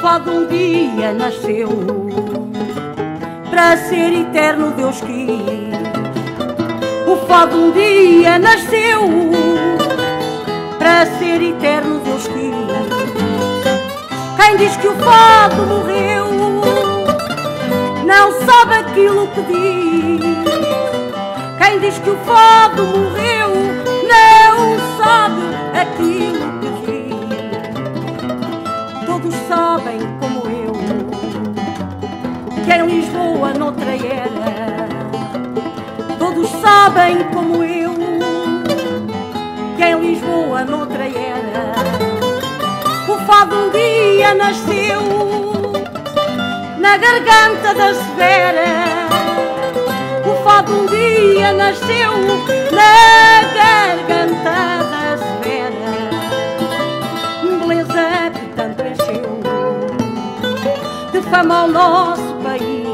fado um dia nasceu, para ser eterno Deus quis. O fado um dia nasceu, para ser eterno Deus quis. Quem diz que o fado morreu, não sabe aquilo que diz. Quem diz que o fado morreu, não sabe aquilo que diz. Todos sabem como eu, que em Lisboa noutra era. Todos sabem como eu, que em Lisboa noutra era. O fado um dia nasceu na garganta da Severa. O fado um dia nasceu na garganta da Severa. Beleza que tanto encheu de fama ao nosso país,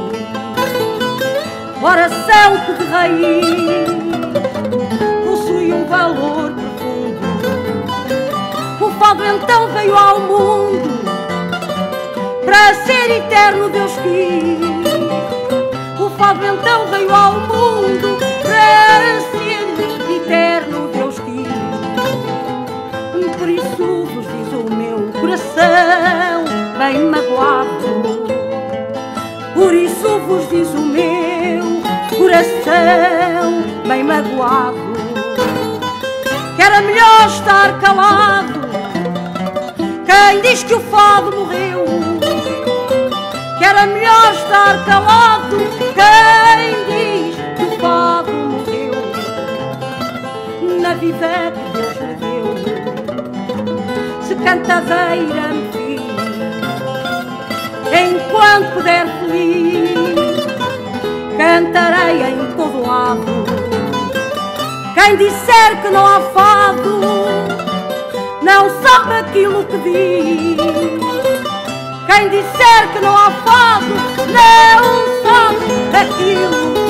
oração que de raiz possui um valor profundo. O fado então veio ao mundo, para ser eterno Deus quis. O fado então veio ao mundo, para ser eterno Deus quis. Por isso vos diz o meu coração bem magoado. Por isso vos diz o meu coração bem magoado, que era melhor estar calado. Quem diz que o fado morreu, que era melhor estar calado. Quem diz que o fado morreu, na vida que Deus me deu, se cantadeira me fiz, enquanto puder feliz, cantarei em todo lado. Quem disser que não há fado, não sabe aquilo que diz. Quem disser que não há fado, não sabe aquilo